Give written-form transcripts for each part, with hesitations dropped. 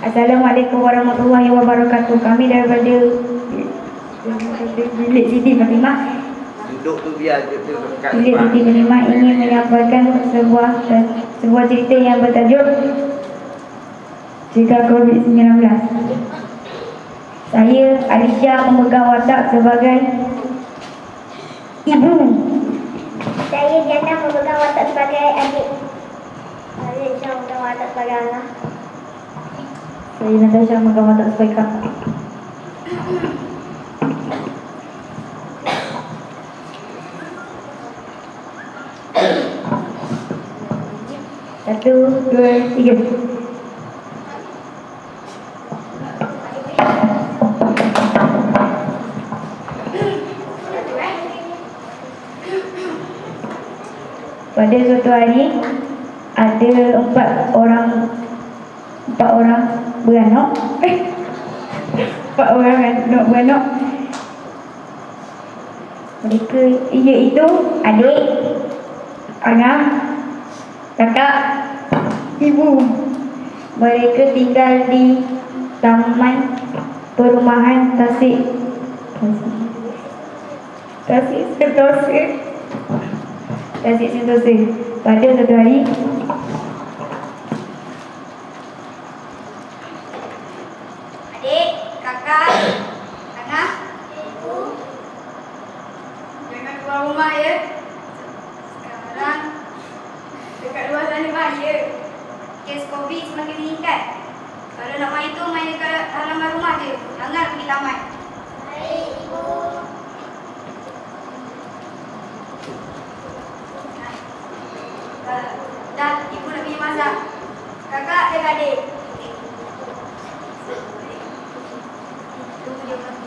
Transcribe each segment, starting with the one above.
Assalamualaikum warahmatullahi wabarakatuh. Kami daripada Bilik Siti Fatimah. Duduk tu biar dia dekat. Bilik Siti Fatimah ingin menyampaikan sebuah cerita yang bertajuk Jika COVID-19. Saya Alisha memegang watak sebagai ibu. Saya Jana memegang watak sebagai adik. Saya Isha memegang watak sebagai anak. Saya Natasha memegang watak sebagai kakak. Satu, dua, tiga. Pada suatu hari ada empat orang beranak. Empat orang beranak. Mereka iaitu adik, anak, kakak, ibu. Mereka tinggal di Taman Perumahan Tasik Sentosa. Pada satu hari Adik, kakak, anak, ibu. Jangan keluar rumah ya. Sekarang dekat luar sana bahaya. Kes COVID semakin meningkat. Kalau nak main tu main dekat halaman rumah je. Jangan pergi taman. Baik, ibu. Dah, ibu nak pergi masak. Kakak jaga adik. Tunggu dia pergi.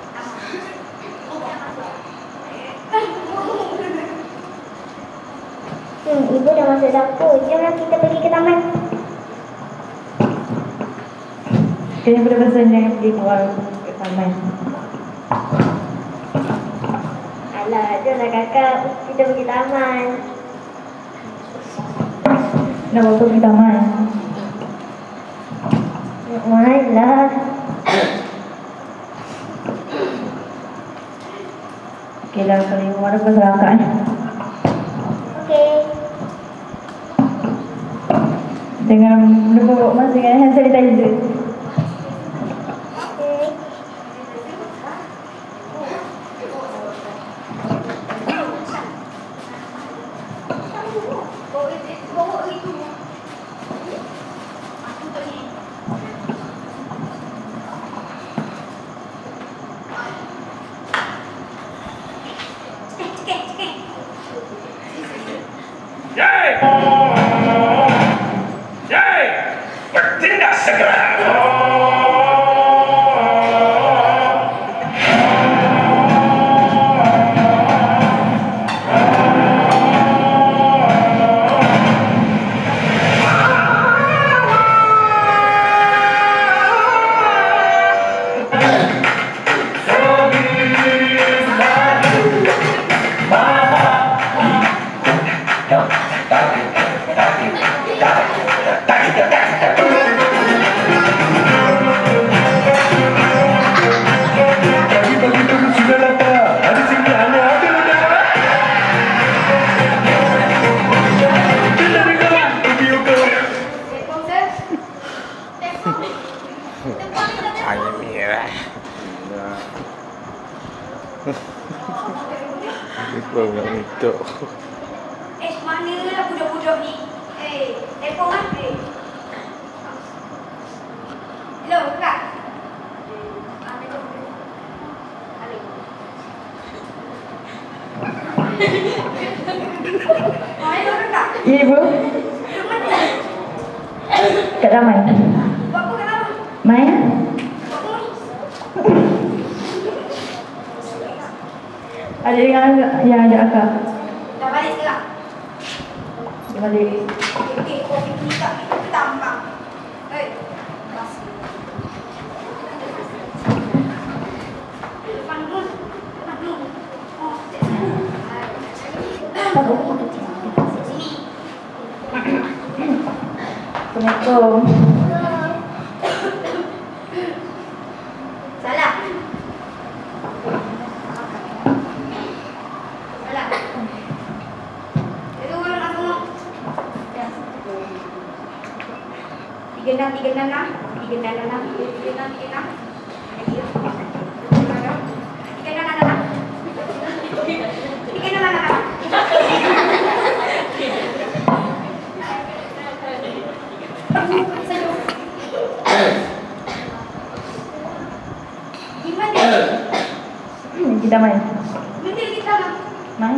Ibu dah masuk dapur. Jomlah kita pergi ke taman. Kena pesan jangan pergi keluar ke taman. Alah, jomlah kakak. Kita pergi taman. Nak bawa pergi taman. Mainlah. Okeylah, kalau ibu marah berserangkan. Okey. Jangan lupa bawa mask dengan hand sanitizer. Okey. Yai! Yai! Bertindak segera! Air merah. Lupa nak mintuk. Manalah budak-budak ni? Telefon kan? Hello, kakak. Hello, kakak. Ibu kat taman. Buat apa kat taman? Main. Ada dengan yang ada akak. Dah balik sekarang? Dia balik. Okey, kopi ni tak tambang. Hei, bas. Depan dulu. Depan dulu. Oh, sini. Assalamualaikum. Kita main. Main.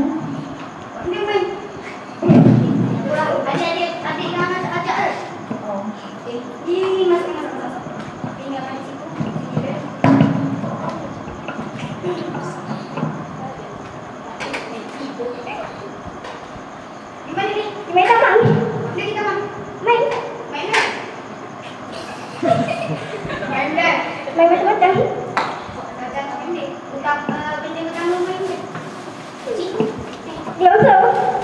Oh. Main apa? Main macam-macam. Dia usah.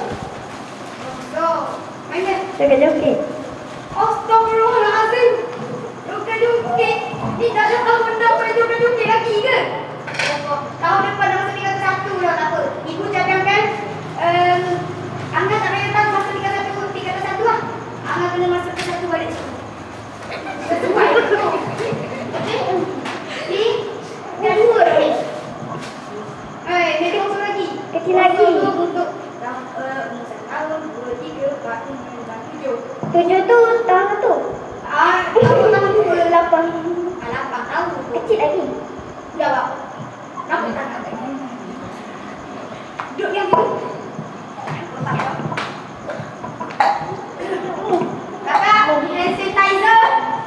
Joget-joget. Astaghfirullahalazim. Joget-joget. Ni dah ada tahun benda boleh joget-joget lagi ke? Tahun depan dah masuk tingkat 1 dah, tak apa. Ibu cadangkan Angga tak payah tahu masuk tingkat 1 lah. Angga kena masuk ke 1 balik. Sesuai tu. Okey? Ni dah 2 dah ni. Jadi masuk lagi. Kecil lagi. Untuk tahun 2, 3, 4, 5, 6, 7. 7 tu tahun tu. Tahun 2. 8. 8 tahun. Kecil lagi. Jawab. Kenapa tak nak? Duduk yang itu. Kakak, hand sanitizer.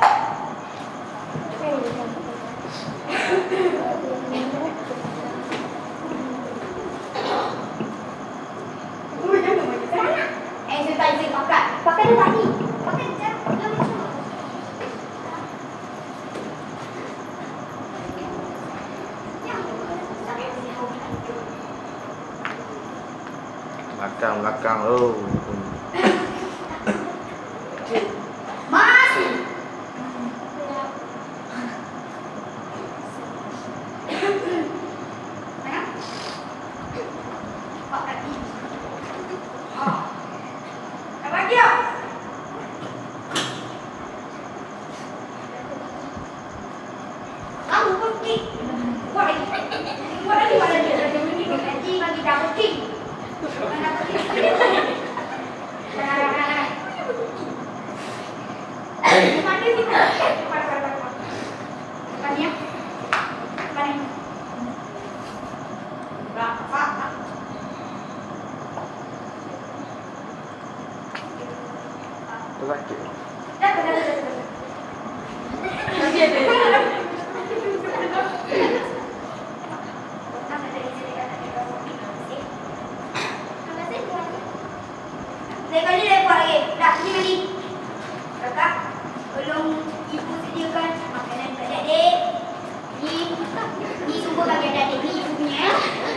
Hand sanitizer pakai. Pakai dah tadi. Pakai je. Belakang oh. Mas. Apa dia? Kamu pergi. Buat lagi. Buat lagi. Nanti bagi double kick. Mana ni? Mana ya? Mana? Berapa? Sakit. Dah. Sekali lepas lagi. Dah, pergi mandi. Kakak, tolong ibu sediakan makanan untuk adik-adik. Ni semua bagi adik-adik. Ni ibu punya.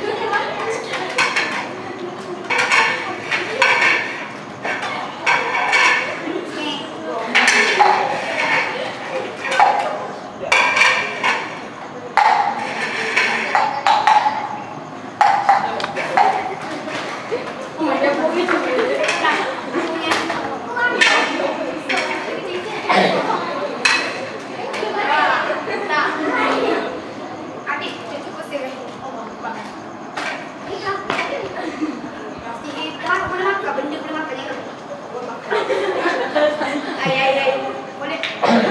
Adik, cukup sih. Boleh makan, benda boleh makan je. Ay. Boleh.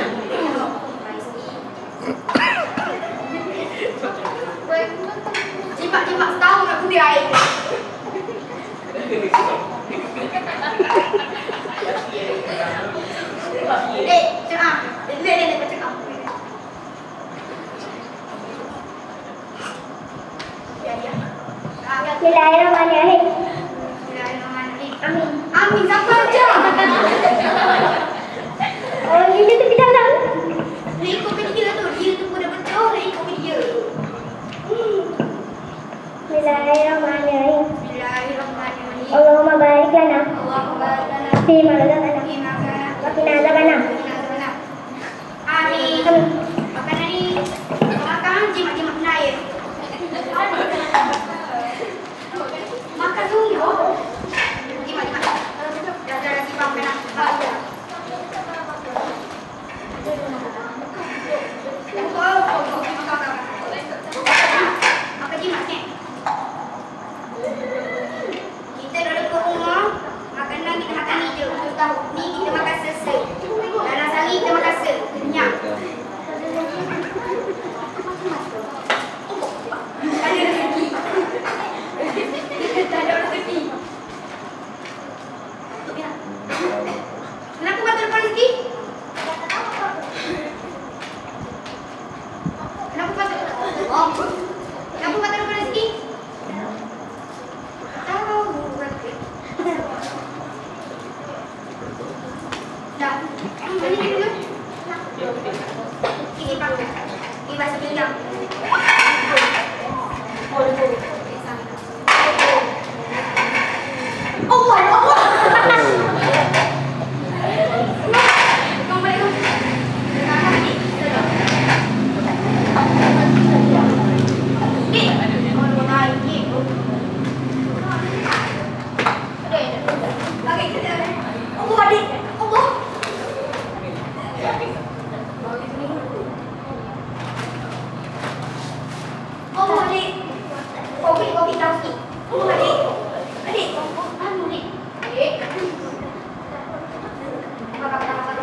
Cimak setahun nak kundi air. Cakap. Lek, cakap. Bismillahirrahmanirrahim. Amin. Amin. Siapa aja? Oh, ini tu kita dalam. Ikut dia tu. Dia tu pun dah betul. Ikut dia. Bismillahirrahmanirrahim. Bismillahirrahmanirrahim. Allahumma barik lana Allahumma barik lana fi ma razaqtana fi ma razaqtana wa qina adzabannar. Amin. Makanan ni makan jimat air. Makan dulu. Jimat. Dah simpan makanan. Oh, adik. Kopi kaki. Oh, adik. Adik. Anu, adik. Adik. Makan.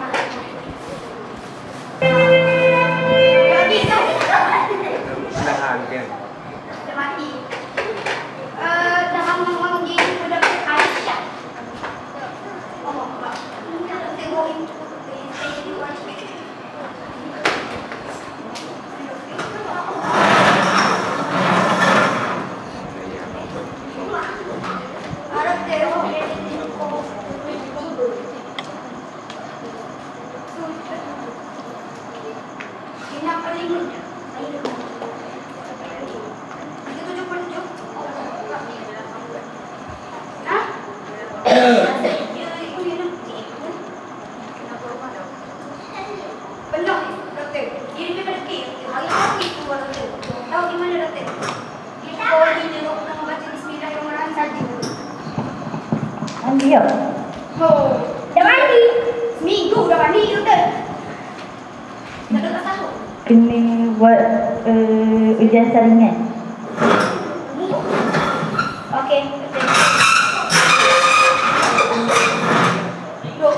Adik, Silakan kan. dah mati. Dah mamang gini udah Aisyah. Oh, Pak. Tengok ini. Mandi ya? Oh, dah mandi. Seminggu dah mandi doktor. Dah dekat tahun. Kena buat ujian saringan. Okey, betul. Dok.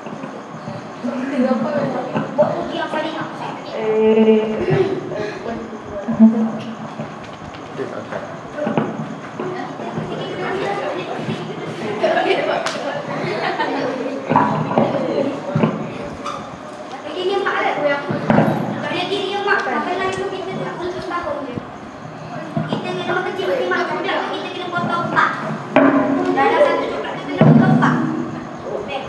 Buat uji yang paling nak. Begini mak ada tu yang. Kalau dia gini yang mak, sampai lagi tu kita nak untuk tahun je. Kita kena mak kecil bagi mak budak, kita kena potong pak. Dalam satu coklat kita kena potong pak. Baik.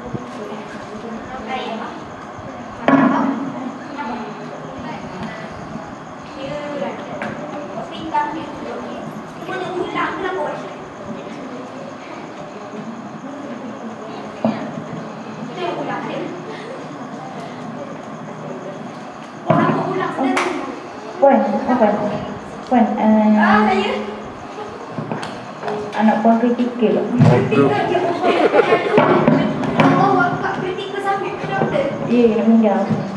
Okey, mak. Mantap. Ya, pinggang dia. Boleh ulang kenapa? Kita ulang dia. Ulang sedang. Puan, apa? Puan, Saya. anak puan kritikal. Oh, akak kritikal sampai ke doktor. Ya, nak meninggal.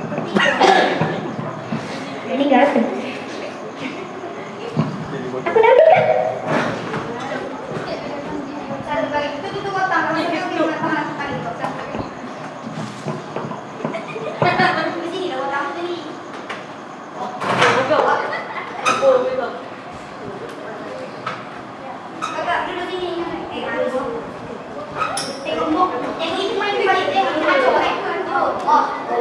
Meninggal apa? Aku dah beli kan? Satu kali itu tutup kotak kalau saya nak tahan sekali kotak. Di sini dah kotak sini. Kakak duduk sini. Tengok mok. Tengok itu main balik. Tengok kacau Oh.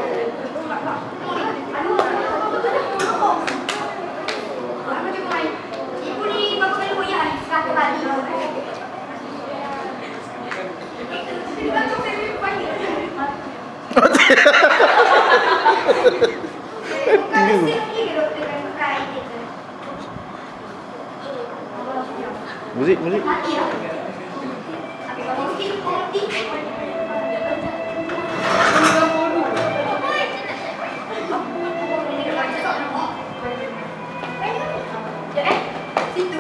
Ibu ni berapa kali goyang? Satu kali. Muzik. Mati lah. Tapi kalau mungkin mati. Situ.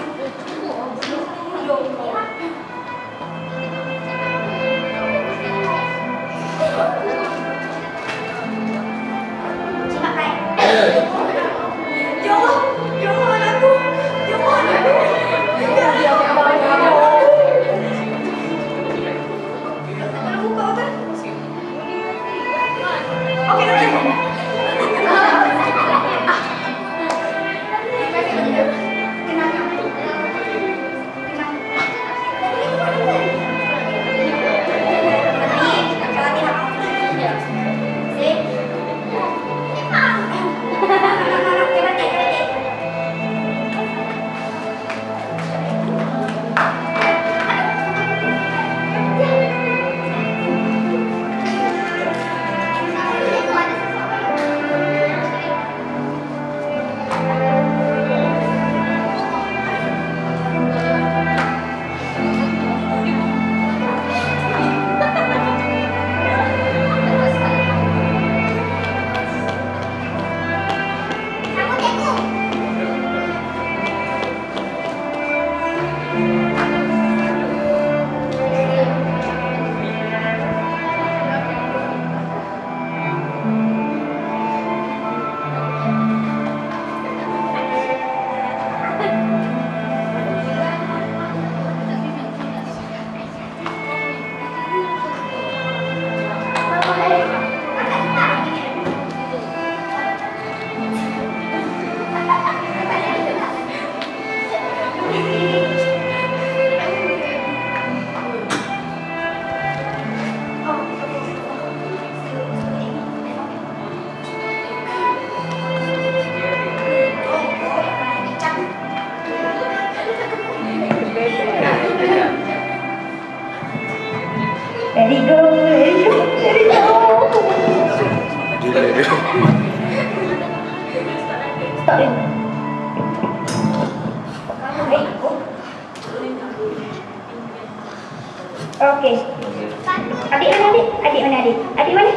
Okey. Adik mana adik? Adik mana adik? Adik mana?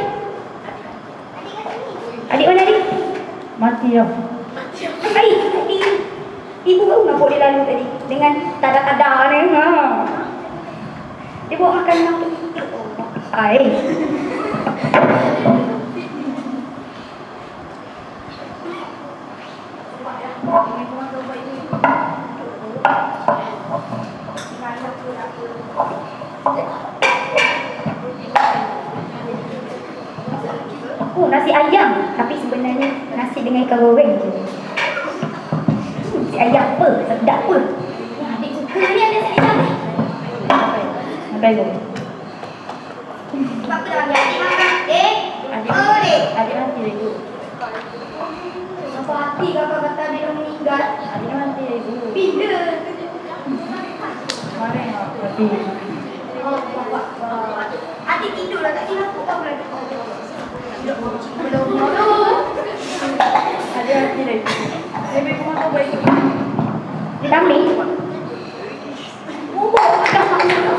Adik mana adik? Mati dah. Hai, ibu baru nampak dia lalu tadi dengan tada-tada ni. Ha. Dia bawa makan nak. Hai. Oh, nasi ayam. Tapi sebenarnya nasi dengan ikan goreng je. Nasi ayam apa? Sedap apa? Adik suka ni ada nasi ayam ni. Makan dulu. Sebab apa dah bagi adik makan? Adik Oh, dek. Adik mati dah ibu. Apa hati kakak kata adik dah meninggal? Adik mati dah ibu. Bila? Mana yang mati? Oh, bapak. Adik tidur lah, tak kira aku tahu lah. Belum. Adik mati dah ibu. Lebih rumah kau baik. Dia tak ambil. Bubuk dah makan.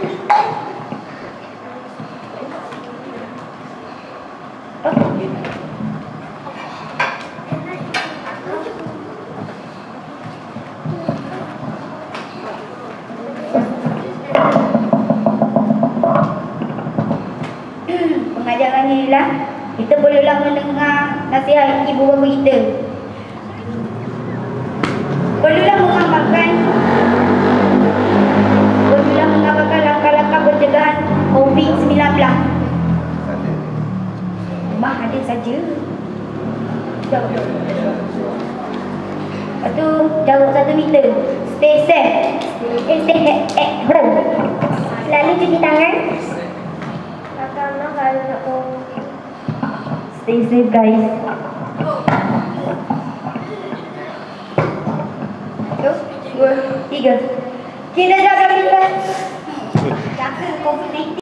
Pengajarannya ialah kita bolehlah mendengar nasihat ibu bapa kita. Perlulah mengamalkan langkah-langkah pencegahan COVID-19. Mak ada saja. Lepas tu jarak 1 meter. Stay safe. Stay at home. Selalu cuci tangan. Stay safe guys. Satu, dua, tiga.